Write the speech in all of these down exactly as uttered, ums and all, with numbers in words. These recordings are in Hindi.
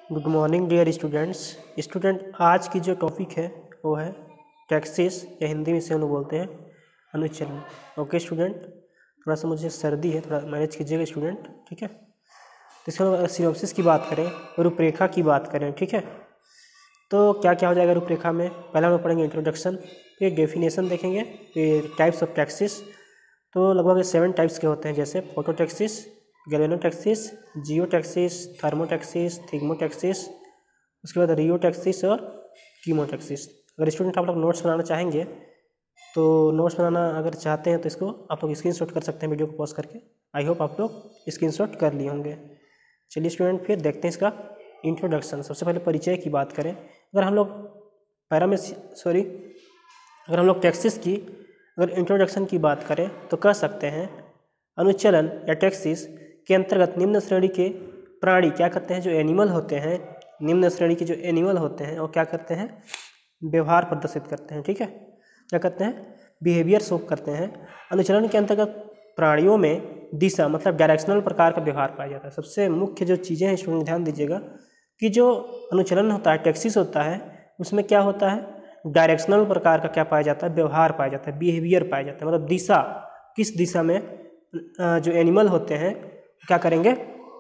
Good morning dear students. Student आज की जो टॉपिक है वो है टैक्सेस, या हिंदी में इसे हम लोग बोलते हैं अनुचलन। ओके स्टूडेंट, थोड़ा सा मुझे सर्दी है, थोड़ा मैनेज कीजिएगा स्टूडेंट, ठीक है। तो इसमें अगर सिनॉप्सिस की बात करें, रूपरेखा की बात करें, ठीक है, तो क्या क्या हो जाएगा रूपरेखा में। पहले हम लोग पढ़ेंगे इंट्रोडक्शन, फिर डेफिनेशन देखेंगे, फिर टाइप्स ऑफ टैक्सेस। तो लगभग सेवन टाइप्स के होते हैं, जैसे phototaxes, galvanotaxes, geotaxes, thermotaxes, thigmotaxes, उसके बाद रियो टैक्सेस और कीमो टैक्सेस। अगर स्टूडेंट आप लोग नोट्स बनाना चाहेंगे तो नोट्स बनाना अगर चाहते हैं तो इसको आप लोग स्क्रीनशॉट कर सकते हैं वीडियो को पॉज करके। आई होप आप लोग स्क्रीनशॉट कर लिए होंगे। चलिए स्टूडेंट फिर देखते हैं इसका इंट्रोडक्शन। सबसे पहले परिचय की बात करें। अगर हम लोग पैरा में सॉरी अगर हम लोग टैक्सेस की अगर इंट्रोडक्शन की बात करें तो कह सकते हैं अनुचलन या टैक्सेस के अंतर्गत निम्न श्रेणी के प्राणी क्या करते हैं, जो एनिमल होते हैं, निम्न श्रेणी के जो एनिमल होते हैं वो क्या करते हैं, व्यवहार प्रदर्शित करते हैं, ठीक है, क्या करते हैं, बिहेवियर शो करते हैं। अनुचलन के अंतर्गत प्राणियों में दिशा मतलब डायरेक्शनल प्रकार का व्यवहार पाया जाता है। सबसे मुख्य जो चीज़ें हैं स्टूडेंट ध्यान दीजिएगा कि जो अनुचलन होता है, टैक्सेस होता है, उसमें क्या होता है, डायरेक्शनल प्रकार का क्या पाया जाता है, व्यवहार पाया जाता है, बिहेवियर पाया जाता है। मतलब दिशा, किस दिशा में जो एनिमल होते हैं क्या करेंगे,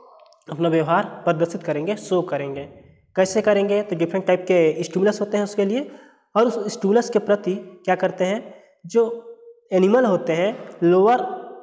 अपना व्यवहार प्रदर्शित करेंगे, शो करेंगे। कैसे करेंगे, तो डिफरेंट टाइप के स्टिमुलस होते हैं उसके लिए, और उस स्टिमुलस के प्रति क्या करते हैं, जो एनिमल होते हैं, लोअर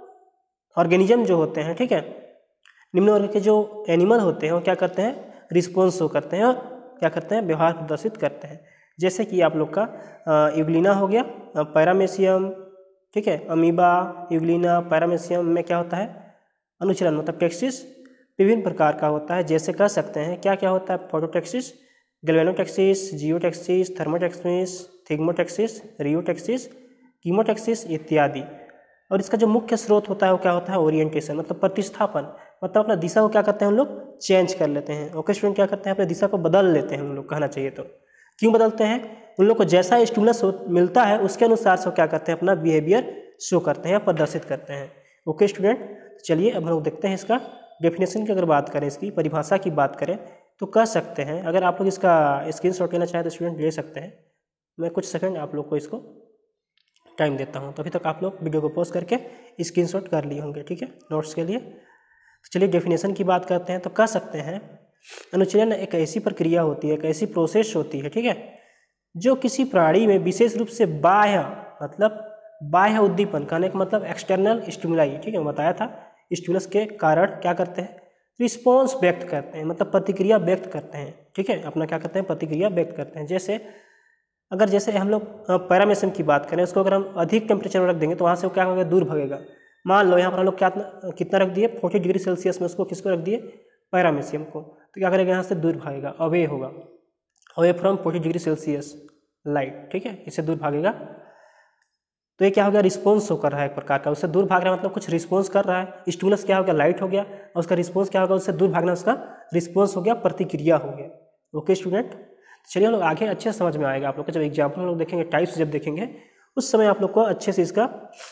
ऑर्गेनिज्म जो होते हैं, ठीक है, निम्न वर्ग के जो एनिमल होते हैं वो क्या करते हैं, रिस्पॉन्स शो करते हैं और क्या करते हैं, व्यवहार प्रदर्शित करते हैं। जैसे कि आप लोग का यूग्लिना हो गया, पैरामेशियम, ठीक है, अमीबा, यूग्लिना, पैरामेशियम में क्या होता है, अनुचलन मतलब टैक्सेस विभिन्न प्रकार का होता है। जैसे कह सकते हैं क्या क्या होता है, phototaxes, galvanotaxes, geotaxes, thermotaxes, thigmotaxes, rheotaxes, chemotaxes इत्यादि। और इसका जो मुख्य स्रोत होता है वो क्या होता है, ओरिएंटेशन मतलब प्रतिस्थापन, मतलब अपना दिशा को क्या करते हैं हम लोग, चेंज कर लेते हैं। ओके स्टूडेंट, क्या करते हैं, अपने दिशा को बदल लेते हैं हम लोग, कहना चाहिए तो। क्यों बदलते हैं, उन लोग को जैसा स्टिमुलस मिलता है उसके अनुसार से क्या करते हैं, अपना बिहेवियर शो करते हैं, प्रदर्शित करते हैं। ओके स्टूडेंट, चलिए अब हम लोग देखते हैं इसका डेफिनेशन की अगर बात करें, इसकी परिभाषा की बात करें तो कह सकते हैं, अगर आप लोग इसका स्क्रीनशॉट लेना चाहें तो स्टूडेंट ले सकते हैं। मैं कुछ सेकंड आप लोग को इसको टाइम देता हूं, तभी तक आप लोग वीडियो को पॉज करके स्क्रीनशॉट कर लिए होंगे, ठीक है, नोट्स के लिए। तो चलिए डेफिनेशन की बात करते हैं। तो कह सकते हैं अनुचलन एक ऐसी प्रक्रिया होती है, एक ऐसी प्रोसेस होती है, ठीक है, जो किसी प्राणी में विशेष रूप से बाह्य मतलब बाह्य उद्दीपन, कहने का मतलब एक्सटर्नल स्टिमुलाई, ठीक है, बताया था, स्टिमुलस के कारण क्या करते हैं, रिस्पॉन्स व्यक्त करते हैं, मतलब प्रतिक्रिया व्यक्त करते हैं, ठीक है, अपना क्या करते हैं, प्रतिक्रिया व्यक्त करते हैं। जैसे अगर जैसे हम लोग पैरामेशियम की बात करें, उसको अगर हम अधिक टेम्परेचर में रख देंगे तो वहाँ से वो क्या होगा, दूर भागेगा। मान लो यहाँ पर हम लोग क्या कितना रख दिए, फोर्टी डिग्री सेल्सियस में उसको किसको रख दिए, पैरामेशियम को, तो क्या करेगा, यहाँ से दूर भागेगा, अवे होगा, away from forty degree Celsius light, ठीक है, इससे दूर भागेगा। तो ये क्या हो गया, रिस्पॉन्स शो कर रहा है एक प्रकार का, उससे दूर भाग रहा है मतलब कुछ रिस्पॉन्स कर रहा है। स्टिमुलस क्या हो गया, लाइट हो गया, और उसका रिस्पॉन्स क्या होगा, उससे दूर भागना उसका रिस्पॉन्स हो गया, प्रतिक्रिया हो गया। ओके स्टूडेंट, चलिए हम लोग आगे अच्छे से समझ में आएगा आप लोग को, जब एग्जाम्पल हम लोग देखेंगे, टाइप्स जब देखेंगे उस समय आप लोग को अच्छे से इसका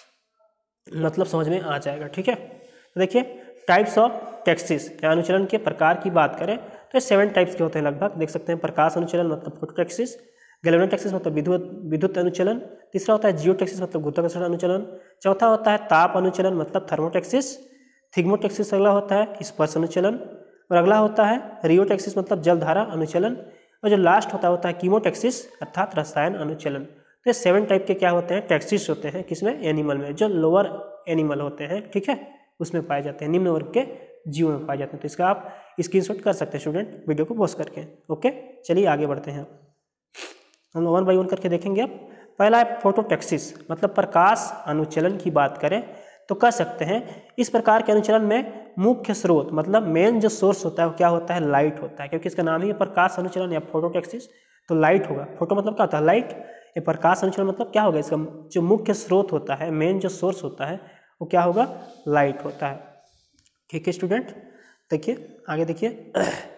मतलब समझ में आ जाएगा, ठीक है। तो देखिए टाइप्स ऑफ टैक्सेस या अनुचलन के प्रकार की बात करें तो सेवन टाइप्स के होते हैं लगभग, देख सकते हैं। प्रकाश अनुचलन मतलब फोटो टैक्सेस, गैल्वेनो टैक्सेस मतलब विद्युत विद्युत अनुचलन, तीसरा होता है जियो टैक्सेस मतलब गुरुत्वाकर्षण अनुचलन, चौथा होता है ताप अनुचलन मतलब थर्मो टैक्सेस, थिग्मो टैक्सेस अगला होता है स्पर्श अनुचलन, और अगला होता है रियो टैक्सेस मतलब जलधारा अनुचलन, और जो लास्ट होता होता है कीमो टैक्सेस अर्थात रसायन अनुचलन। तो ये सेवन टाइप के क्या होते हैं, टैक्सेस होते हैं, किसमें, एनिमल में, जो लोअर एनिमल होते हैं, ठीक है, उसमें पाए जाते हैं, निम्न वर्ग के जीवों में पाए जाते हैं। तो इसका आप स्क्रीनशॉट कर सकते हैं स्टूडेंट वीडियो को पॉज करके। ओके चलिए आगे बढ़ते हैं, हम वन बाई वन करके देखेंगे। अब पहला है फोटो टैक्सेस मतलब प्रकाश अनुचलन की बात करें तो कह सकते हैं इस प्रकार के अनुचलन में मुख्य स्रोत मतलब मेन जो सोर्स होता है वो क्या होता है, लाइट होता है, क्योंकि इसका नाम ही है प्रकाश अनुचलन या फोटो टैक्सेस, तो लाइट होगा। फोटो मतलब क्या होता है, लाइट, ये प्रकाश अनुचलन मतलब क्या होगा, इसका जो मुख्य स्रोत होता है, मेन जो सोर्स होता है वो क्या होगा, लाइट होता है, ठीक है स्टूडेंट। देखिए आगे देखिए,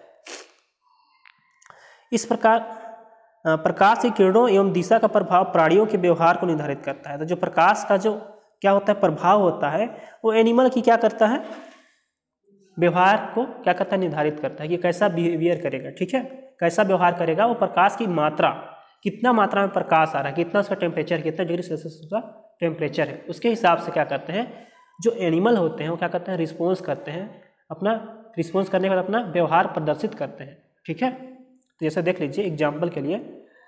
इस प्रकार प्रकाश की किरणों एवं दिशा का प्रभाव प्राणियों के व्यवहार को निर्धारित करता है। तो जो प्रकाश का जो क्या होता है, प्रभाव होता है, वो एनिमल की क्या करता है, व्यवहार को क्या करता है, निर्धारित करता है कि कैसा बिहेवियर करेगा, ठीक है, कैसा व्यवहार करेगा। वो प्रकाश की मात्रा, कितना मात्रा में प्रकाश आ रहा है, कितना उसका टेम्परेचर, कितना डिग्री सेल्सियस उसका टेम्परेचर है, उसके हिसाब से क्या करते हैं जो एनिमल होते हैं वो क्या करते हैं, रिस्पॉन्स करते हैं, अपना रिस्पॉन्स करने के बाद अपना व्यवहार प्रदर्शित करते हैं, ठीक है। तो जैसे देख लीजिए एग्जाम्पल के लिए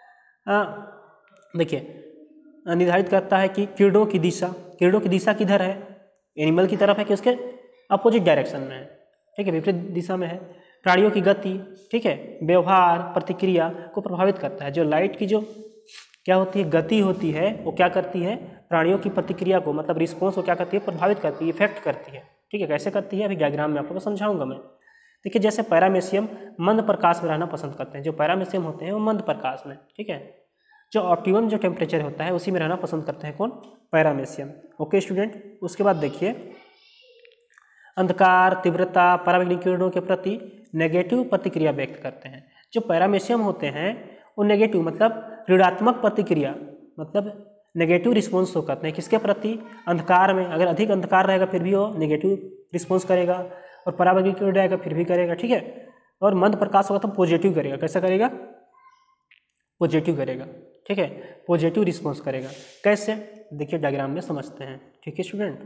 देखिए निर्धारित करता है कि किरणों की दिशा, किरणों की दिशा किधर है, एनिमल की तरफ है कि उसके अपोजिट डायरेक्शन में है, ठीक है, विपरीत दिशा में है। प्राणियों की गति, ठीक है, व्यवहार प्रतिक्रिया को प्रभावित करता है। जो लाइट की जो क्या होती है गति होती है वो क्या करती है, प्राणियों की प्रतिक्रिया को मतलब रिस्पॉन्स को क्या करती है, प्रभावित करती है, इफेक्ट करती है, ठीक है। कैसे करती है अभी डायग्राम में आप लोगों को समझाऊंगा मैं। देखिए जैसे पैरामेशियम मंद प्रकाश में रहना पसंद करते हैं, जो पैरामेशियम होते हैं वो मंद प्रकाश में, ठीक है। जो ऑप्टिमम जो टेम्परेचर होता है उसी में रहना पसंद करते हैं, कौन, पैरामेशियम। ओके स्टूडेंट, उसके बाद देखिए अंधकार, तीव्रता, पराबैंगनी किरणों के प्रति नेगेटिव प्रतिक्रिया व्यक्त करते हैं। जो पैरामेशियम होते हैं वो नेगेटिव मतलब ऋणात्मक प्रतिक्रिया मतलब नेगेटिव रिस्पॉन्स शो करते हैं, किसके प्रति, अंधकार में। अगर अधिक अंधकार रहेगा फिर भी वो नेगेटिव रिस्पॉन्स करेगा, और पराबैंगनी किरण रहेगा फिर भी करेगा, ठीक है। और मंद प्रकाश होगा तो पॉजिटिव करेगा, कैसा करेगा, पॉजिटिव करेगा, ठीक है, पॉजिटिव रिस्पॉन्स करेगा। कैसे, देखिए डायग्राम में समझते हैं, ठीक है स्टूडेंट।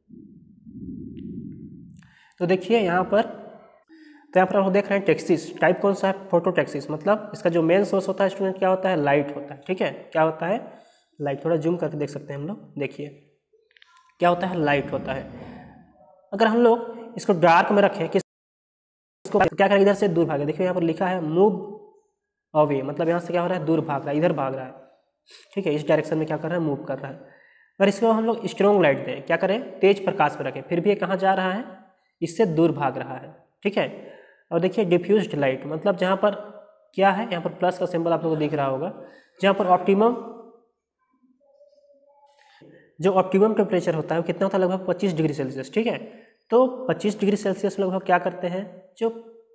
तो देखिए यहाँ पर, तो यहाँ पर हम देख रहे हैं टेक्सिस टाइप कौन सा है, फोटोटेक्सिस, मतलब इसका जो मेन सोर्स होता है स्टूडेंट क्या होता है, लाइट होता है, ठीक है। क्या होता है, लाइट। थोड़ा जूम करके देख सकते हैं हम लोग, देखिए क्या होता है, लाइट होता है। अगर हम लोग इसको डार्क में रखें कि इसको क्या करें, इधर से दूर भागे, देखिए यहाँ पर लिखा है मूव अवे, मतलब यहाँ से क्या हो रहा है, दूर भाग रहा है, इधर भाग रहा है, ठीक है, इस डायरेक्शन में क्या कर रहा है, मूव कर रहा है। अगर इसको हम लोग स्ट्रॉन्ग लाइट दें, क्या करें, तेज प्रकाश में रखें, फिर भी ये कहाँ जा रहा है, इससे दूर भाग रहा है, ठीक है। और देखिए डिफ्यूज्ड लाइट, मतलब जहाँ पर क्या है, यहाँ पर प्लस का सिंबल आप लोगों को दिख रहा होगा, जहाँ पर ऑप्टिमम जो ऑप्टिमम टेम्परेचर होता है वो कितना होता है, लगभग पच्चीस डिग्री सेल्सियस, ठीक है। तो पच्चीस डिग्री सेल्सियस लगभग क्या करते हैं, जो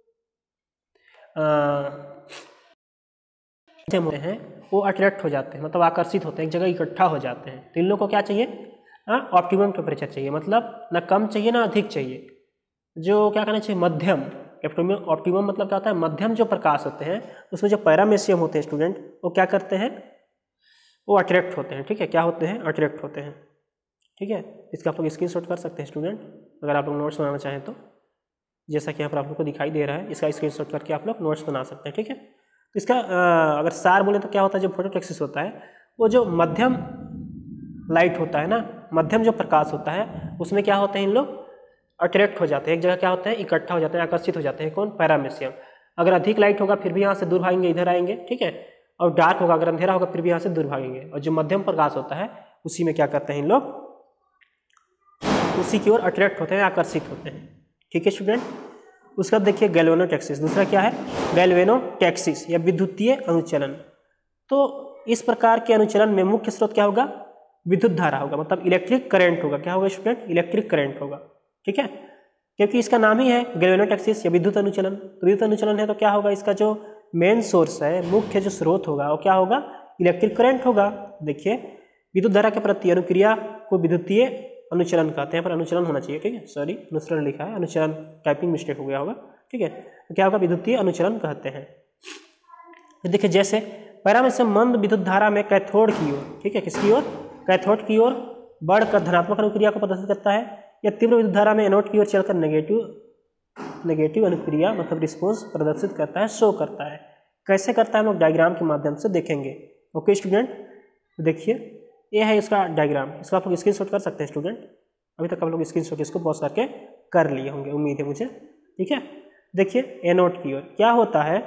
होते हैं वो अट्रैक्ट हो जाते हैं, मतलब आकर्षित होते हैं, एक जगह इकट्ठा हो जाते हैं। तो इन लोगों को क्या चाहिए, ऑप्टिमम टेम्परेचर चाहिए, मतलब ना कम चाहिए ना अधिक चाहिए, जो क्या करना चाहिए, मध्यम। ऑप्टिमम मतलब क्या होता है, मध्यम जो प्रकाश होते हैं उसमें जो पैरामेशियम होते हैं स्टूडेंट वो क्या करते हैं, वो अट्रैक्ट होते हैं, ठीक है, क्या होते हैं, अट्रैक्ट होते हैं, ठीक है। इसका आप लोग स्क्रीनशॉट कर सकते हैं स्टूडेंट, अगर आप लोग नोट्स बनाना चाहें तो, जैसा कि यहाँ पर आप लोग को दिखाई दे रहा है, इसका स्क्रीनशॉट करके आप लोग नोट्स बना सकते हैं, ठीक है। तो इसका आ, अगर सार बोले तो क्या होता है, जो फोटोटेक्सिस होता है वो जो मध्यम लाइट होता है ना, मध्यम जो प्रकाश होता है उसमें क्या होते हैं, इन लोग अट्रैक्ट हो जाते हैं, एक जगह क्या होते हैं, इकट्ठा हो जाते हैं, आकर्षित हो जाते हैं, कौन, पैरामेशियम। अगर अधिक लाइट होगा फिर भी यहाँ से दूर भागेंगे, इधर आएंगे, ठीक है। और डार्क होगा, अगर अंधेरा होगा फिर भी यहाँ से दूर भागेंगे। और जो मध्यम प्रकाश होता है उसी में क्या करते हैं इन लोग, उसी की ओर अट्रैक्ट होते हैं, आकर्षित होते हैं, ठीक है स्टूडेंट। उसका देखिए गैल्वेनोटैक्सिस, दूसरा क्या है, गैल्वेनोटैक्सिस या विद्युतीय अनुचलन। तो इस प्रकार के अनुचलन में मुख्य स्रोत क्या होगा, विद्युत धारा होगा, मतलब इलेक्ट्रिक करंट होगा। क्या होगा स्टूडेंट, इलेक्ट्रिक करंट होगा, ठीक है, क्योंकि इसका नाम ही है गैल्वेनोटैक्सिस या विद्युत अनुचलन। तो विद्युत अनुचलन है तो क्या होगा, इसका जो मेन सोर्स है, मुख्य जो स्रोत होगा वो क्या होगा, इलेक्ट्रिक करंट होगा। देखिए विद्युत धारा के प्रति अनुक्रिया को विद्युतीय अनुचलन कहते हैं, पर अनुचलन होना चाहिए, ठीक है, सॉरी अनुसरण लिखा है, अनुचलन टाइपिंग मिस्टेक हो गया होगा, ठीक है। तो क्या होगा, विद्युतीय अनुचलन कहते हैं। तो देखिए जैसे पैरामेशियम मंद विद्युत धारा में कैथोड की ओर, ठीक है, किसकी ओर, कैथोड की ओर बढ़कर धनात्मक अनुक्रिया को प्रदर्शित करता है, या तीव्र विद्युत धारा में एनोड की ओर चलकर नेगेटिव नेगेटिव अनुक्रिया मतलब रिस्पॉन्स प्रदर्शित करता है, शो करता है। कैसे करता है हम लोग डायग्राम के माध्यम से देखेंगे। ओके स्टूडेंट, तो देखिए ये है इसका डायग्राम, इसका आप लोग स्क्रीनशॉट कर सकते हैं स्टूडेंट। अभी तक आप लोग स्क्रीनशॉट इसको पॉज करके कर लिए होंगे, उम्मीद है मुझे, ठीक है। देखिए एनोड की ओर क्या होता है,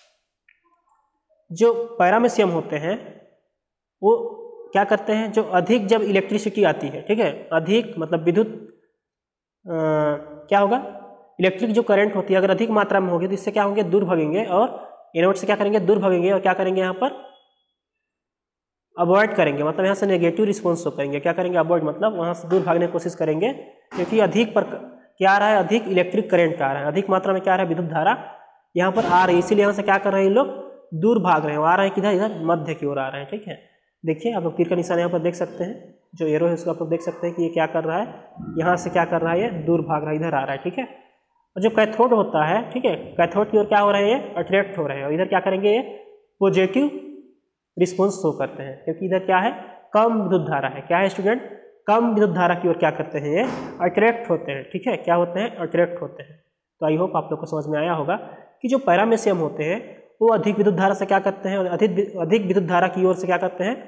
जो पैरामेशियम होते हैं वो क्या करते हैं, जो अधिक जब इलेक्ट्रिसिटी आती है, ठीक है, अधिक मतलब विद्युत क्या होगा, इलेक्ट्रिक जो करंट होती है अगर अधिक मात्रा में होगी तो इससे क्या होंगे, दूर भागेंगे, और एनोड से क्या करेंगे, दूर भागेंगे, और क्या करेंगे यहाँ पर अवॉइड करेंगे, मतलब यहाँ से नेगेटिव रिस्पॉन्स शो करेंगे। क्या करेंगे, अवॉइड मतलब वहाँ से दूर भागने की कोशिश करेंगे, क्योंकि अधिक पर क्या आ रहा है, अधिक इलेक्ट्रिक करंट आ रहा है, अधिक मात्रा में क्या आ रहा है, विद्युत धारा यहाँ पर आ रही है, इसीलिए यहाँ से क्या कर रहे हैं ये लोग, दूर भाग रहे हैं, आ रहे हैं किधर, इधर मध्य की ओर आ रहे हैं, ठीक है। देखिए आप लोग तीर का निशान यहाँ पर देख सकते हैं, जो एरो है उसको आप लोग देख सकते हैं कि ये क्या कर रहा है, यहाँ से क्या कर रहा है, ये दूर भाग रहा है, इधर आ रहा है, ठीक है। और जो कैथोड होता है, ठीक है, कैथोड की ओर क्या हो रहे हैं, ये अट्रैक्ट हो रहे हैं और इधर क्या करेंगे, ये पॉजिटिव रिस्पॉन्स शो करते हैं, क्योंकि इधर क्या है, कम विद्युत धारा है। क्या है स्टूडेंट, कम विद्युत धारा की ओर क्या करते हैं, ये अट्रैक्ट होते हैं। ठीक है, क्या होते हैं, अट्रैक्ट होते हैं। तो आई होप आप लोग को समझ में आया होगा कि जो पैरामीशियम होते हैं वो अधिक विद्युत धारा से क्या करते हैं, अधिक अधिक विद्युत धारा की ओर से क्या करते हैं,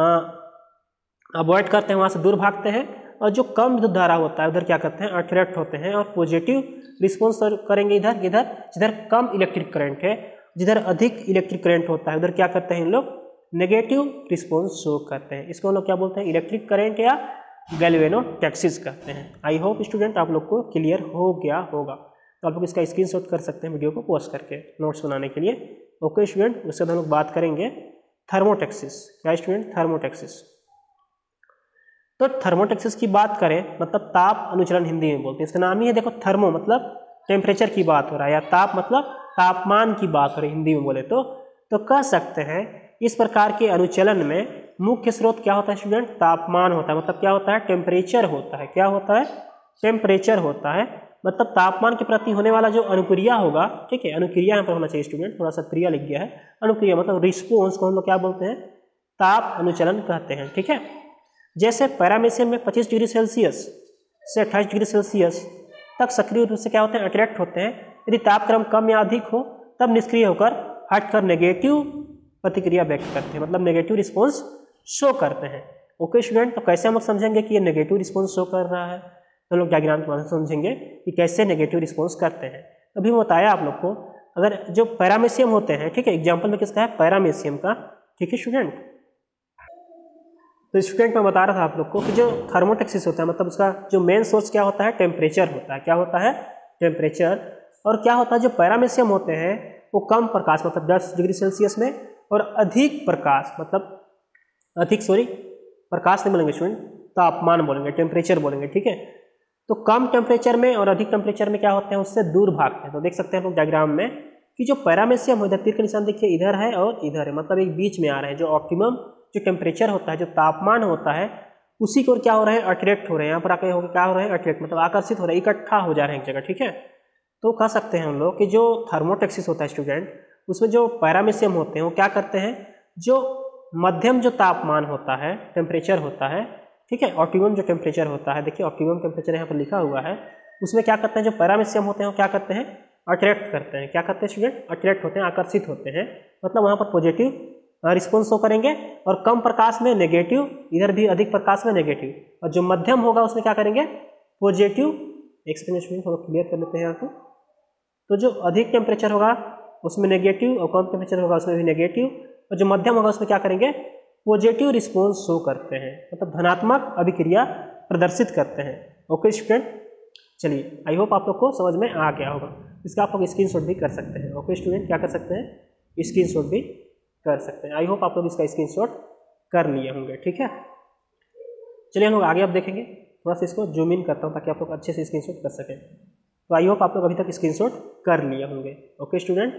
अवॉइड करते हैं, वहाँ से दूर भागते हैं। और जो कम विद्युत धारा होता है उधर क्या करते हैं, अट्रैक्ट होते हैं और पॉजिटिव रिस्पॉन्स करेंगे इधर इधर जिधर कम इलेक्ट्रिक करंट है। जिधर अधिक इलेक्ट्रिक करंट होता है उधर क्या करते हैं इन लोग, नेगेटिव रिस्पॉन्स शो करते हैं। इसको हम लोग क्या बोलते हैं, इलेक्ट्रिक करंट या गैल्वेनोटैक्सिस कहते हैं। आई होप स्टूडेंट आप लोग को क्लियर हो गया होगा। तो आप लोग इसका स्क्रीनशॉट कर सकते हैं वीडियो को पॉज करके नोट्स बनाने के लिए। ओके स्टूडेंट, उसके बाद हम लोग बात करेंगे थर्मोटैक्सिस। क्या स्टूडेंट, थर्मोटैक्सिस। तो थर्मोटैक्सिस की बात करें मतलब ताप अनुचलन हिंदी में बोलते हैं। इसका नाम ही है, देखो थर्मो मतलब टेम्परेचर की बात हो रहा है, या ताप मतलब तापमान की बात हो रही है हिंदी में बोले तो तो कह सकते हैं इस प्रकार के अनुचलन में मुख्य स्रोत क्या होता है स्टूडेंट, तापमान होता है। मतलब क्या होता है, टेम्परेचर होता है। क्या होता है, टेम्परेचर होता है। मतलब तापमान के प्रति होने वाला जो अनुक्रिया होगा, ठीक है, अनुक्रिया यहाँ पर होना चाहिए स्टूडेंट, थोड़ा सा क्रिया लिख गया है। अनुक्रिया मतलब रिस्पॉन्स को हम लोग क्या बोलते हैं, ताप अनुचलन कहते हैं। ठीक है, जैसे पैरामीशियम में पच्चीस डिग्री सेल्सियस से अट्ठाईस डिग्री सेल्सियस तक सक्रिय रूप से क्या होते हैं, अट्रैक्ट होते हैं। यदि तापक्रम कम या अधिक हो तब निष्क्रिय होकर हटकर नेगेटिव प्रतिक्रिया व्यक्त करते हैं, मतलब नेगेटिव रिस्पॉन्स शो करते हैं। ओके स्टूडेंट, तो कैसे हम लोग समझेंगे कि ये नेगेटिव रिस्पॉन्स शो कर रहा है, तो हम लोग डायग्राम के माध्यम से समझेंगे कि कैसे नेगेटिव रिस्पॉन्स करते हैं। अभी मैं बताया आप लोग को, अगर जो पैरामीशियम होते हैं, ठीक है, एग्जाम्पल में किसका है, पैरामीशियम का। ठीक है स्टूडेंट, तो स्टूडेंट मैं बता रहा था आप लोग को कि जो थर्मोटैक्सिस होता है मतलब उसका जो मेन सोर्स क्या होता है, टेम्परेचर होता है। क्या होता है, टेम्परेचर। और क्या होता है, जो पैरामीशियम होते हैं वो कम प्रकाश मतलब दस डिग्री सेल्सियस में और अधिक प्रकाश मतलब अधिक सॉरी प्रकाश नहीं बोलेंगे स्टूडेंट, तापमान बोलेंगे, टेम्परेचर बोलेंगे। ठीक है, तो कम टेम्परेचर में और अधिक टेम्परेचर में क्या होते हैं, उससे दूर भागते हैं। तो देख सकते हैं लोग डायग्राम में कि जो पैरामीशियम हो, इधर तीर का निशान देखिए, इधर है और इधर है, मतलब एक बीच में आ रहे हैं। जो ऑप्टिमम जो टेम्परेचर होता है, जो तापमान होता है, उसी की ओर क्या हो रहे हैं, अट्रैक्ट हो रहे हैं। यहाँ पर आके हो क्या हो रहे हैं, अट्रैक्ट मतलब आकर्षित हो रहे हैं, इकट्ठा हो जा रहे हैं एक जगह। ठीक है, तो कह सकते हैं हम लोग कि जो थर्मोटैक्सिस होता है स्टूडेंट, उसमें जो पैरामीशियम होते हैं वो क्या करते हैं, जो मध्यम जो तापमान होता है, टेम्परेचर होता है, ठीक है, ऑप्टिमम जो टेम्परेचर होता है, देखिए ऑप्टिमम टेम्परेचर यहाँ पर लिखा हुआ है, उसमें क्या करते हैं, जो पैरामीशियम होते हैं वो क्या करते हैं, अट्रैक्ट करते हैं। क्या करते हैं स्टूडेंट, अट्रैक्ट होते हैं, आकर्षित होते हैं, मतलब वहाँ पर पॉजिटिव रिस्पॉन्स शो करेंगे। और कम प्रकाश में नेगेटिव, इधर भी अधिक प्रकाश में नेगेटिव, और जो मध्यम होगा उसमें क्या करेंगे, पॉजिटिव। एक्सप्लेनेशन थोड़ा क्लियर कर लेते हैं यहाँ को। तो जो अधिक टेम्परेचर होगा उसमें नेगेटिव और कम टेम्परेचर होगा उसमें भी नेगेटिव, और जो मध्यम होगा उसमें क्या करेंगे, पॉजिटिव रिस्पॉन्स शो करते हैं, मतलब धनात्मक अभिक्रिया प्रदर्शित करते हैं। ओके स्टूडेंट, चलिए आई होप आप लोग को समझ में आ गया होगा। इसका आप लोग स्क्रीनशॉट भी कर सकते हैं। ओके स्टूडेंट, क्या कर सकते हैं, स्क्रीनशॉट भी कर सकते हैं। आई होप आप लोग इसका स्क्रीनशॉट कर लिए होंगे। ठीक है, चलिए हम लोग आगे अब देखेंगे। थोड़ा सा इसको जूम इन करता हूँ ताकि आप लोग अच्छे से स्क्रीनशॉट कर सकें। तो आई होप आप लोग अभी तक स्क्रीनशॉट कर लिए होंगे। ओके स्टूडेंट,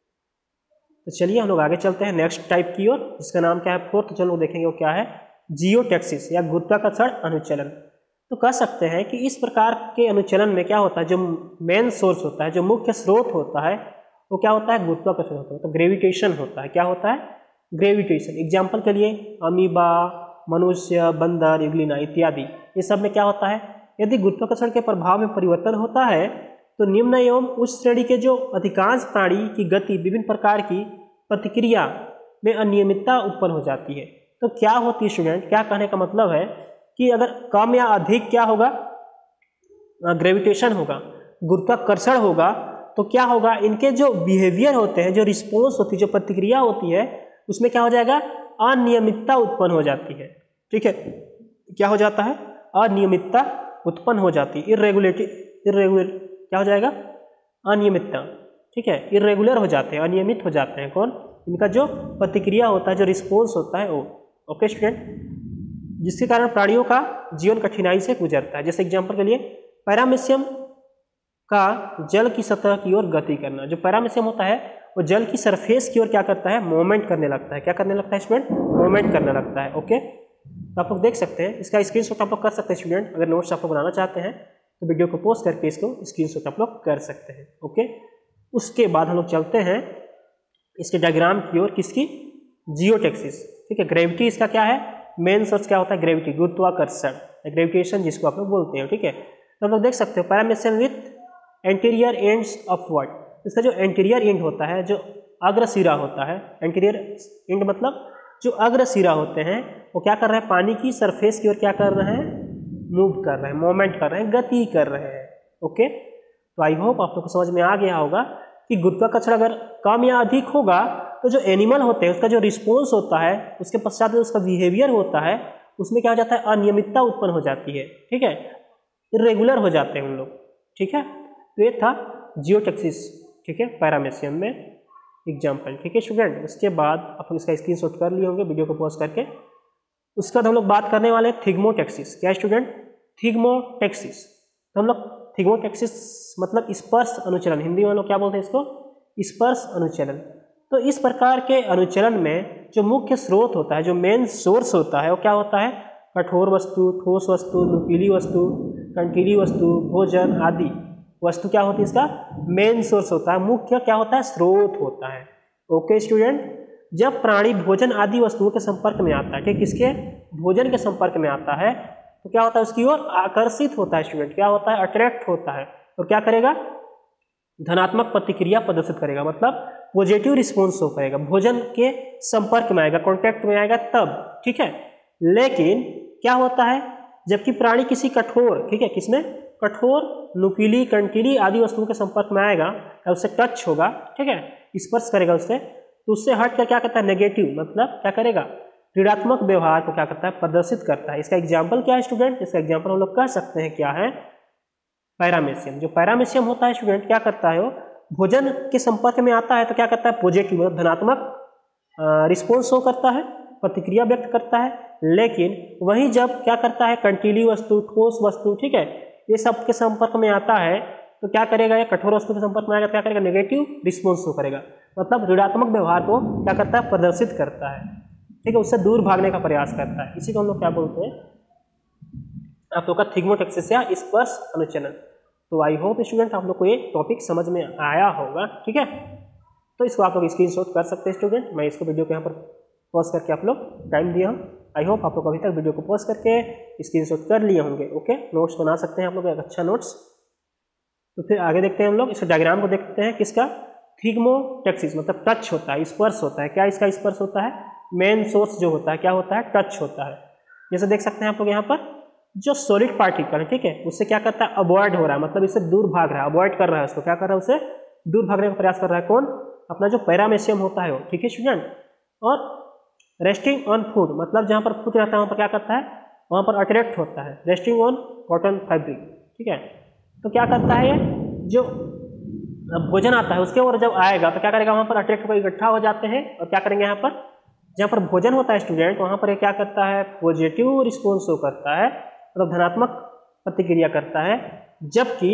तो चलिए हम लोग आगे चलते हैं नेक्स्ट टाइप की ओर, जिसका नाम क्या है, फोर्थ जो लोग देखेंगे वो क्या है, जियोटैक्सिस या गुरुत्वाकर्षण अनुचलन। तो कह सकते हैं कि इस प्रकार के अनुचलन में क्या होता है, जो मेन सोर्स होता है, जो मुख्य स्रोत होता है, वो क्या होता है, गुरुत्वाकर्षण होता है, तो ग्रेविटेशन होता है। क्या होता है, ग्रेविटेशन। एग्जाम्पल के लिए अमीबा, मनुष्य, बंदर, युग्लिना इत्यादि, ये सब में क्या होता है, यदि गुरुत्वाकर्षण के प्रभाव में परिवर्तन होता है तो निम्न एवं उच्च श्रेणी के जो अधिकांश प्राणी की गति विभिन्न प्रकार की प्रतिक्रिया में अनियमितता उत्पन्न हो जाती है। तो क्या होती है स्टूडेंट, क्या कहने का मतलब है कि अगर कम या अधिक क्या होगा, ग्रेविटेशन होगा, गुरुत्वाकर्षण होगा, तो क्या होगा, इनके जो बिहेवियर होते हैं, जो रिस्पॉन्स होती है, जो प्रतिक्रिया होती है, उसमें क्या हो जाएगा, अनियमितता उत्पन्न हो जाती है। ठीक है, क्या हो जाता है, अनियमितता उत्पन्न हो जाती है, इरेगुलेटरी इरेगुलर क्या हो जाएगा, अनियमितता। ठीक है, इरेगुलर हो जाते हैं, अनियमित हो जाते हैं। कौन, इनका जो प्रतिक्रिया होता है, जो रिस्पॉन्स होता है वो। ओके स्टूडेंट, जिसके कारण प्राणियों का जीवन कठिनाई से गुजरता है। जैसे एग्जाम्पल के लिए पैरामीशियम का जल की सतह की ओर गति करना। जो पैरामीशियम होता है वो जल की सरफेस की ओर क्या करता है, मूवमेंट करने लगता है। क्या करने लगता है स्टूडेंट, मूवमेंट करने लगता है। ओके, तो आप लोग देख सकते हैं, इसका स्क्रीनशॉट आप लोग कर सकते हैं स्टूडेंट, अगर नोट्स आप लोग बनाना चाहते हैं तो वीडियो को पॉज करके इसको स्क्रीनशॉट आप लोग कर सकते हैं। ओके, उसके बाद हम लोग चलते हैं इसके डायग्राम की ओर, किसकी, जियोटेक्सिस। ठीक है, ग्रेविटी इसका क्या है, मेन सोर्स क्या होता है, ग्रेविटी, गुरुत्वाकर्षण, ग्रेविटेशन जिसको आप लोग बोलते हैं। ठीक है, तो आप लोग देख सकते हो paramecium with anterior ends upward. इसका जो एंटीरियर एंड होता है, जो अग्र सिरा होता है, एंटीरियर एंड मतलब जो अग्र सिरा होते हैं, वो क्या कर रहे हैं, पानी की सरफेस की ओर क्या कर रहे हैं, मूव कर रहे हैं, मूवमेंट कर रहे हैं, गति कर रहे हैं। ओके, तो आई होप आप लोग को समझ में आ गया होगा कि गुरुत्वाकर्षण अगर कम या अधिक होगा तो जो एनिमल होते हैं उसका जो रिस्पॉन्स होता है, उसके पश्चात जो उसका बिहेवियर होता है, उसमें क्या हो जाता है, अनियमितता उत्पन्न हो जाती है। ठीक है, इरेगुलर हो जाते हैं उन लोग। ठीक है, तो ये था जियोटेक्सिस। ठीक है, पैरामीशियम में एग्जाम्पल। ठीक है स्टूडेंट, उसके बाद आप लोग इसका स्क्रीनशॉट कर लिए होंगे वीडियो को पॉज करके। उसके बाद हम लोग बात करने वाले हैं थिग्मोटेक्सिस। क्या स्टूडेंट, थिग्मोटेक्सिस। तो हम लोग थिग्मोटेक्सिस मतलब स्पर्श अनुचलन, हिंदी में हम लोग क्या बोलते हैं इसको, स्पर्श अनुचलन। तो इस प्रकार के अनुचलन में जो मुख्य स्रोत होता है, जो मेन सोर्स होता है, वो क्या होता है, कठोर वस्तु, ठोस वस्तु, नुकीली वस्तु, कंटीली वस्तु, भोजन आदि वस्तु क्या होती है, इसका मेन सोर्स होता है, मुख्य क्या होता है, स्रोत होता है। ओके स्टूडेंट, जब प्राणी भोजन आदि वस्तुओं के संपर्क में आता है, ठीक, किसके, भोजन के संपर्क में आता है, तो क्या होता है, उसकी ओर आकर्षित होता है। स्टूडेंट क्या होता है, अट्रैक्ट होता है, और क्या करेगा, धनात्मक प्रतिक्रिया प्रदर्शित करेगा, मतलब पॉजिटिव रिस्पॉन्स शो करेगा, भोजन के संपर्क में आएगा, कॉन्टैक्ट में आएगा तब। ठीक है, लेकिन क्या होता है, जबकि प्राणी किसी कठोर, ठीक है, किसमें, कठोर, नुकीली, कंटीली आदि वस्तुओं के संपर्क में आएगा, उससे टच होगा, ठीक है, स्पर्श करेगा उससे, तो उससे हट कर क्या करता है, नेगेटिव, मतलब क्या करेगा, ऋणात्मक व्यवहार को क्या करता है, प्रदर्शित करता है। इसका एग्जाम्पल क्या है स्टूडेंट, इसका एग्जाम्पल हम लोग कह सकते हैं क्या है, पैरामीशियम। जो पैरामीशियम होता है स्टूडेंट क्या करता है, वो भोजन के संपर्क में आता है तो क्या करता है, पॉजिटिव मतलब धनात्मक रिस्पॉन्स शो करता है, प्रतिक्रिया व्यक्त करता है। लेकिन वही जब क्या करता है, कंटीली वस्तु, ठोस वस्तु, ठीक है, ये सब के संपर्क में आता है तो क्या करेगा, ये कठोर वस्तु के संपर्क में आएगा तो क्या करेगा, नेगेटिव रिस्पॉन्स शो करेगा, मतलब ऋणात्मक व्यवहार को क्या करता है, प्रदर्शित करता है। ठीक है, उससे दूर भागने का प्रयास करता है। इसी को हम लोग क्या बोलते हैं, आप लोग का थिग्मोटेक्सिस या स्पर्श अनुचलन। तो आई होप स्टूडेंट आप लोग को ये टॉपिक समझ में आया होगा। ठीक है, तो इसको आप लोग स्क्रीनशॉट कर सकते हैं स्टूडेंट। मैं इसको वीडियो को यहाँ पर पॉज करके आप लोग टाइम दिया हूँ। आई होप आप लोग अभी तक वीडियो को पॉज करके स्क्रीनशॉट कर लिए होंगे। ओके, नोट्स बना सकते हैं आप लोग, एक अच्छा नोट्स। तो फिर आगे देखते हैं हम लोग, इस डायग्राम को देखते हैं, किसका, थिग्मोटेक्सिस मतलब टच होता है, स्पर्श होता है। क्या इसका स्पर्श होता है, मेन सोर्स जो होता है क्या होता है, टच होता है। जैसे देख सकते हैं आप लोग यहाँ पर, जो सॉलिड पार्टिकल है, ठीक है, उससे क्या करता है, अवॉइड हो रहा है, मतलब इससे दूर भाग रहा है, अवॉइड कर रहा है उसको, क्या कर रहा है, उसे दूर भागने का प्रयास कर रहा है। कौन, अपना जो पैरामीशियम होता है वो। ठीक है स्टूडेंट, और रेस्टिंग ऑन फूड मतलब जहाँ पर फूड रहता है वहाँ पर क्या करता है, वहाँ पर अट्रैक्ट होता है, रेस्टिंग ऑन कॉटन फैब्रिक। ठीक है, तो क्या करता है, ये जो भोजन आता है उसके और जब आएगा तो क्या करेगा, वहाँ पर अट्रैक्ट होकर इकट्ठा हो जाते हैं, और क्या करेंगे, यहाँ पर जहाँ पर भोजन होता है स्टूडेंट, वहाँ पर ये क्या करता है, पॉजिटिव रिस्पॉन्स शो करता है, मतलब धनात्मक प्रतिक्रिया करता है। जबकि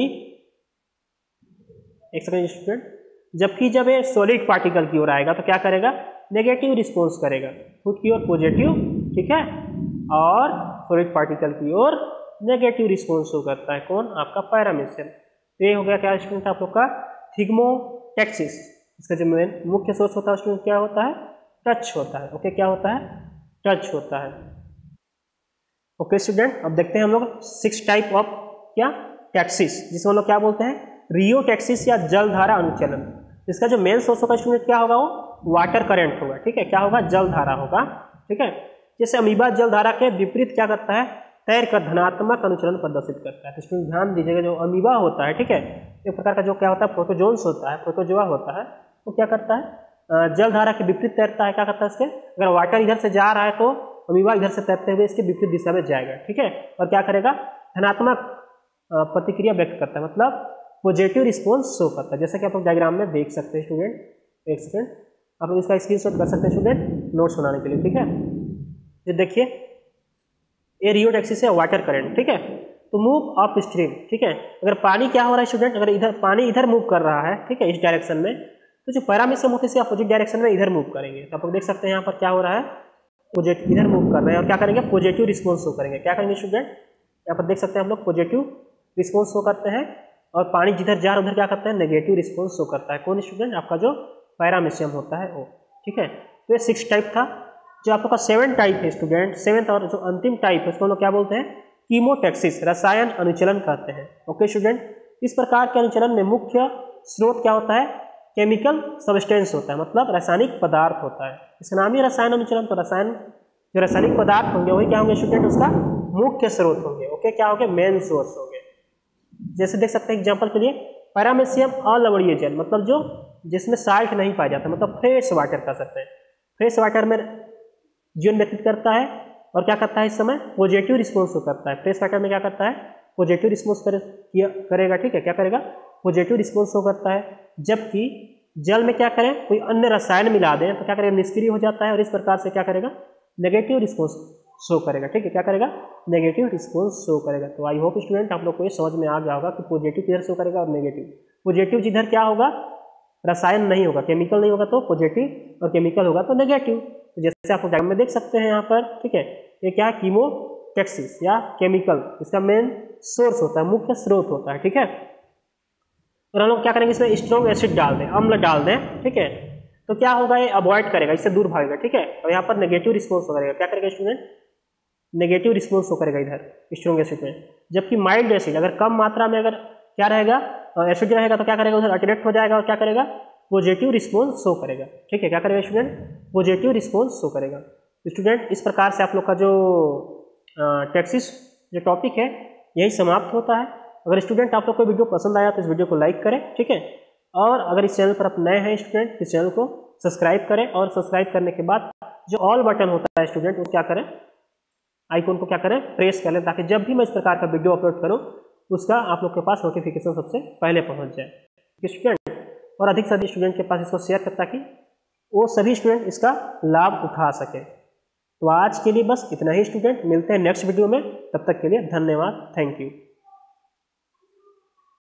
एक सेकंड स्टूडेंट, जबकि जब ये सॉलिड पार्टिकल की ओर आएगा तो क्या करेगा, नेगेटिव रिस्पॉन्स करेगा, फूड की ओर पॉजिटिव, ठीक है, और सॉलिड पार्टिकल की ओर नेगेटिव रिस्पॉन्स शो करता है। कौन, आपका पैरामीशियम। तो ये हो गया क्या स्टूडेंट, आप लोग का थिग्मोटेक्सिस। इसका जो मेन मुख्य सोर्स होता है स्टूडेंट क्या होता है, टच होता है। ओके, क्या होता है, टच होता है। ओके स्टूडेंट, अब देखते हैं हम लोग सिक्स टाइप ऑफ क्या, टैक्सिस, जिसको हम लोग क्या बोलते हैं, रियोटेक्सिस या जलधारा अनुचलन। इसका जो मेन सोर्स होगा स्टूडेंट क्या होगा, वो वाटर करंट होगा। ठीक है, क्या होगा, जलधारा होगा। ठीक है, जैसे अमीबा जलधारा के विपरीत क्या करता है, तैर कर धनात्मक अनुचलन प्रदर्शित करता है। तो स्टूडेंट ध्यान दीजिएगा, जो अमीबा होता है, ठीक है, एक प्रकार का जो क्या होता है, प्रोटोजोन्स होता है, प्रोटोजोआ होता है, वो क्या करता है, जलधारा के विपरीत तैरता है। क्या करता है, इसके अगर वाटर इधर से जा रहा है तो अमीबा इधर से तैरते हुए इसके विपरीत दिशा में जाएगा। ठीक है, और क्या करेगा, धनात्मक प्रतिक्रिया व्यक्त करता है, मतलब पॉजिटिव रिस्पॉन्स शो करता है, जैसे कि आप लोग डायग्राम में देख सकते हैं स्टूडेंट। एक सेकेंड, आप लोग इसका स्क्रीनशॉट कर सकते हैं स्टूडेंट नोट्स बनाने के लिए। ठीक है, ये देखिए, ये रियोटेक्सिस है, वाटर करंट। ठीक है, तो मूव अप स्ट्रीम। ठीक है, अगर पानी क्या हो रहा है स्टूडेंट, अगर इधर पानी इधर मूव कर रहा है, ठीक है, इस डायरेक्शन में, तो जो पैरामीशियम होते हैं इसे अपोजिट डायरेक्शन में इधर मूव करेंगे। तो आप लोग देख सकते हैं यहाँ पर क्या हो रहा है, पॉजिटिव इधर मूव कर रहे हैं, और क्या करेंगे, पॉजिटिव रिस्पॉन्स शो करेंगे। क्या करेंगे स्टूडेंट, यहाँ पर देख सकते हैं हम लोग पॉजिटिव रिस्पॉन्स शो करते हैं, और पानी जिधर जा रहा है उधर क्या करता है, नेगेटिव रिस्पॉन्स शो करता है। कौन स्टूडेंट, आपका जो पैरामीशियम होता है वो। ठीक है, तो ये सिक्स टाइप था। जो आप लोग का सेवन टाइप है स्टूडेंट, सेवेंथ और जो अंतिम टाइप है उसको हम लोग क्या बोलते हैं, कीमोटैक्सिस, रसायन अनुचलन कहते हैं। ओके स्टूडेंट, इस प्रकार के अनुचलन में मुख्य स्रोत क्या होता है, केमिकल सब्सटेंस होता है, मतलब रासायनिक पदार्थ होता है। इसका नाम ही रसायन अनुचलन, तो रसायन जो रासायनिक पदार्थ होंगे वही क्या होंगे स्टूडेंट, उसका मुख्य स्रोत होंगे। ओके, क्या होंगे, मेन सोर्स होंगे। जैसे देख सकते हैं एग्जाम्पल के लिए, पैरामीशियम अलवणीय जल, मतलब जो जिसमें साल्ट नहीं पाया जाता, मतलब फ्रेश वाटर कह सकते हैं। फ्रेश वाटर में जीवन व्यतीत करता है और क्या करता है, इस समय पॉजिटिव रिस्पॉन्स करता है। फ्रेश वाटर में क्या करता है, पॉजिटिव रिस्पॉन्स करे, करेगा। ठीक है, क्या करेगा, पॉजिटिव रिस्पॉन्स शो करता है। जबकि जल में क्या करें, कोई अन्य रसायन मिला दें तो क्या करेगा, निष्क्रिय हो जाता है, और इस प्रकार से क्या करेगा, नेगेटिव रिस्पॉन्स शो करेगा। ठीक है, क्या करेगा, नेगेटिव रिस्पॉन्स शो करेगा। तो आई होप स्टूडेंट आप लोग को ये समझ में आ गया होगा कि पॉजिटिव किधर शो करेगा और नेगेटिव। पॉजिटिव जिधर क्या होगा, रसायन नहीं होगा, केमिकल नहीं होगा तो पॉजिटिव, और केमिकल होगा तो नेगेटिव। तो जैसे आप डायग्राम में देख सकते हैं यहाँ पर। ठीक है, ये क्या है, कीमोटैक्सिस या केमिकल, इसका मेन सोर्स होता है, मुख्य स्रोत होता है। ठीक है, और हम लोग क्या करेंगे, इसमें स्ट्रॉन्ग एसिड डाल दें, अम्ल डाल दें। ठीक है, तो क्या होगा, ये अवॉइड करेगा, इससे दूर भागेगा। ठीक है, और यहाँ पर नेगेटिव रिस्पॉन्स करेगा, क्या करेगा स्टूडेंट, नेगेटिव रिस्पॉन्स करेगा इधर स्ट्रॉन्ग एसिड में। जबकि माइल्ड एसिड अगर कम मात्रा में अगर क्या रहेगा, एसिड रहेगा तो क्या करेगा, उधर अट्रैक्ट हो जाएगा और क्या करेगा, पॉजिटिव रिस्पॉन्स शो करेगा। ठीक है, क्या करेगा स्टूडेंट, पॉजिटिव रिस्पॉन्स शो करेगा। स्टूडेंट इस प्रकार से आप लोग का जो टैक्सिस जो टॉपिक है यही समाप्त होता है। अगर स्टूडेंट आप लोग को वीडियो पसंद आया तो इस वीडियो को लाइक करें। ठीक है, और अगर इस चैनल पर आप नए हैं स्टूडेंट, इस चैनल को सब्सक्राइब करें, और सब्सक्राइब करने के बाद जो ऑल बटन होता है स्टूडेंट, वो क्या करें, आइकॉन को क्या करें, प्रेस कर लें, ताकि जब भी मैं इस प्रकार का वीडियो अपलोड करूं उसका आप लोग के पास नोटिफिकेशन सबसे पहले पहुंच जाए स्टूडेंट। और अधिक से अधिक स्टूडेंट के पास इसको शेयर करें ताकि वो सभी स्टूडेंट इसका लाभ उठा सके। तो आज के लिए बस इतना ही स्टूडेंट, मिलते हैं नेक्स्ट वीडियो में, तब तक के लिए धन्यवाद, थैंक यू।